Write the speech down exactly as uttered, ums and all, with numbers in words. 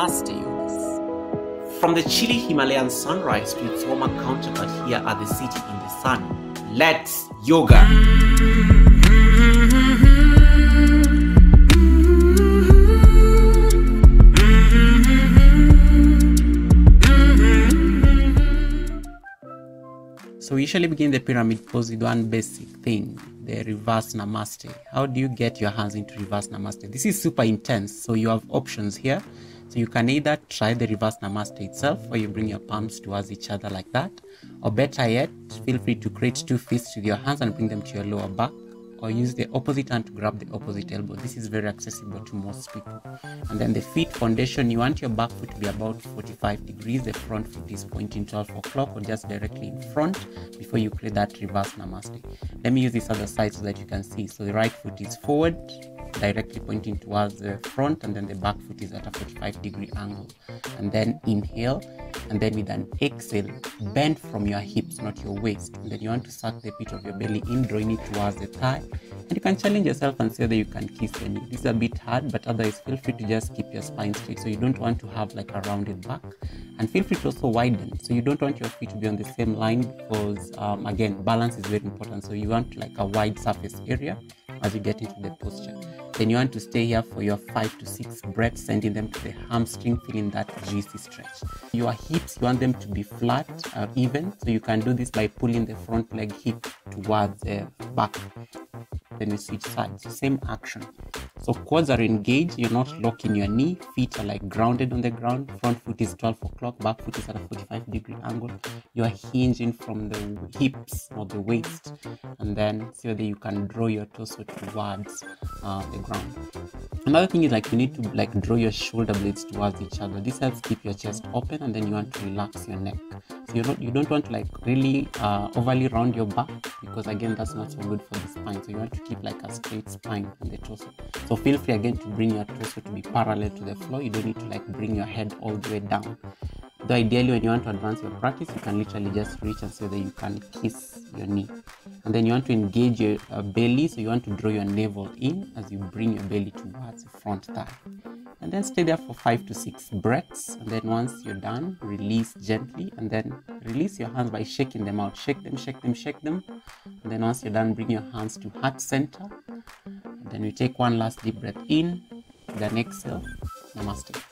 Namaste yogis. From the chilly Himalayan sunrise to its warmer counterpart here at the city in the sun, let's yoga. So we usually begin the pyramid pose with one basic thing, the reverse namaste. How do you get your hands into reverse namaste? This is super intense, so you have options here. So you can either try the reverse namaste itself, or you bring your palms towards each other like that, or better yet, feel free to create two fists with your hands and bring them to your lower back, or use the opposite hand to grab the opposite elbow. This is very accessible to most people. And then the feet foundation, you want your back foot to be about forty-five degrees. The front foot is pointing twelve o'clock or just directly in front before you create that reverse namaste. Let me use this other side so that you can see. So the right foot is forward, directly pointing towards the front, and then the back foot is at a forty-five degree angle. And then inhale, and then with an exhale, bend from your hips, not your waist. And then you want to suck the pit of your belly in, drawing it towards the thigh. And you can challenge yourself and see whether you can kiss your knee. This is a bit hard, but otherwise feel free to just keep your spine straight. So you don't want to have like a rounded back. And feel free to also widen. So you don't want your feet to be on the same line because, um, again, balance is very important. So you want like a wide surface area as you get into the posture. Then you want to stay here for your five to six breaths, sending them to the hamstring, feeling that juicy stretch. Your hips, you want them to be flat or even. So you can do this by pulling the front leg hip towards the back. Then we switch sides, same action. So quads are engaged, you're not locking your knee, feet are like grounded on the ground, front foot is twelve o'clock, back foot is at a forty-five degree angle. You're hinging from the hips or the waist, and then see whether you can draw your torso towards uh, the ground. Another thing is like you need to like draw your shoulder blades towards each other. This helps keep your chest open, and then you want to relax your neck. So you don't you don't want to like really uh, overly round your back, because again that's not so good for the spine. So you want to keep like a straight spine on the torso. So feel free again to bring your torso to be parallel to the floor. You don't need to like bring your head all the way down. Though ideally when you want to advance your practice, you can literally just reach and say that you can kiss your knee. And then you want to engage your uh, belly, so you want to draw your navel in as you bring your belly towards the front thigh. And then stay there for five to six breaths. And then once you're done, release gently, and then release your hands by shaking them out. Shake them, shake them, shake them. And then once you're done, bring your hands to heart center. And then we take one last deep breath in, then exhale. Namaste.